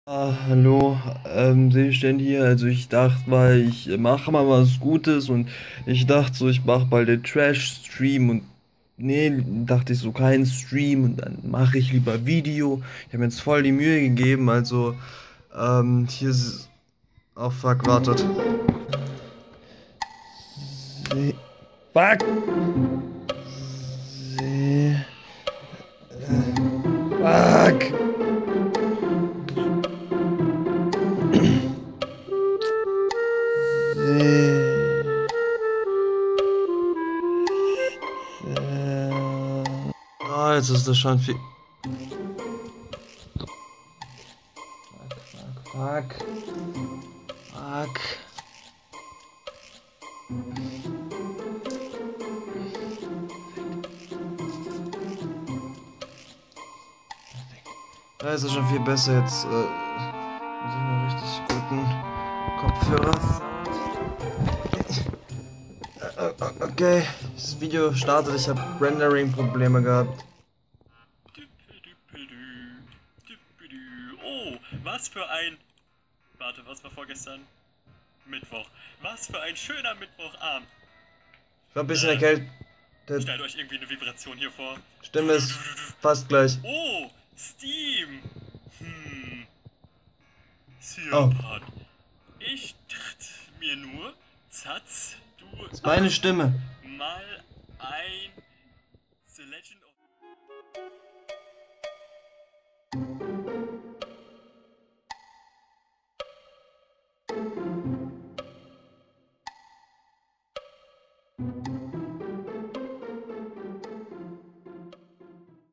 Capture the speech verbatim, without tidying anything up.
Ah, hallo, ähm, sehe ich denn hier? Also ich dachte mal, ich mache mal was Gutes und ich dachte so, ich mache bald den Trash-Stream und nee, dachte ich so keinen Stream und dann mache ich lieber Video. Ich habe mir jetzt voll die Mühe gegeben, also ähm, hier ist... Oh fuck, wartet. Se Fuck! Se Fuck! Se Se Ah, jetzt ist das schon viel... Fuck, fuck, fuck. Da ist es schon viel besser jetzt. Äh, muss ich einen richtig guten Kopfhörer. Äh, äh, okay, das Video startet. Ich habe Rendering-Probleme gehabt. Oh, was für ein... Warte, was war vorgestern? Mittwoch. Was für ein schöner Mittwochabend. Ich war ein bisschen Äh, erkältet. stellt euch irgendwie eine Vibration hier vor. Stimme ist fast gleich. Oh, Steam. Hm. Oh, Syrup. Ich dachte mir nur, Zatz, du das ist meine Stimme. mal ein